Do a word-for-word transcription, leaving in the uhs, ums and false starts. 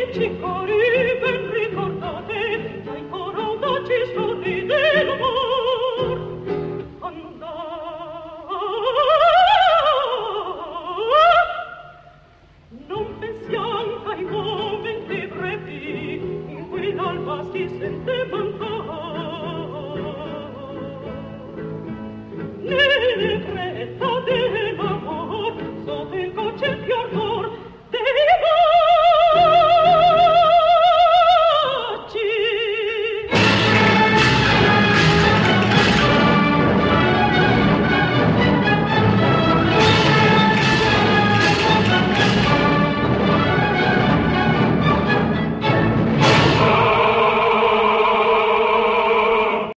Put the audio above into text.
amici cori ben ricordate, dai coro audaci sorride l'amor. Non pensiamo ai momenti brevi in cui l'alba si sente mancare. Nelle fretta